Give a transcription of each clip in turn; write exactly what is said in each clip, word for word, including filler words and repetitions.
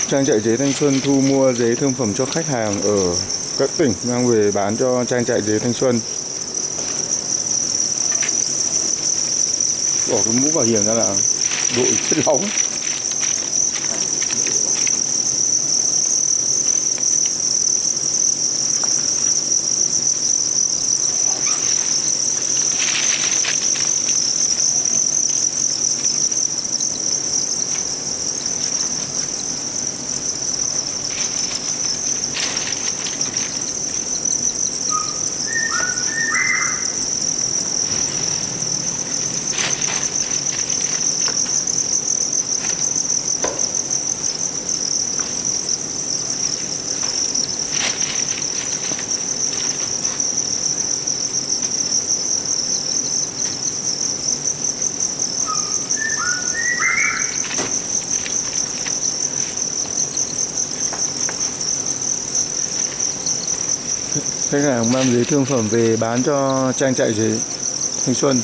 Trang trại dế Thanh Xuân thu mua dế thương phẩm cho khách hàng ở các tỉnh mang về bán cho trang trại dế Thanh Xuân. Bỏ cái mũ bảo hiểm ra là đội chết nóng. Khách hàng mang dế thương phẩm về bán cho trang trại dế Thanh Xuân.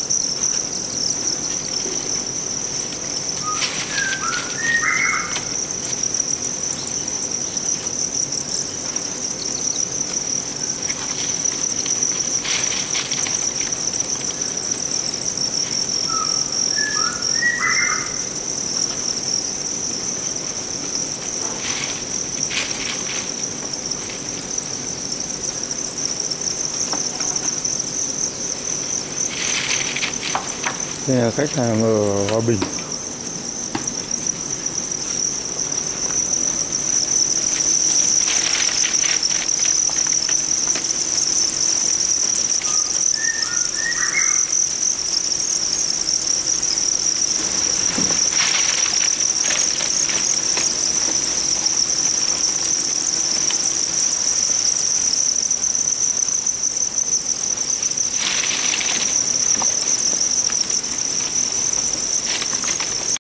Đây là khách hàng ở Hòa Bình.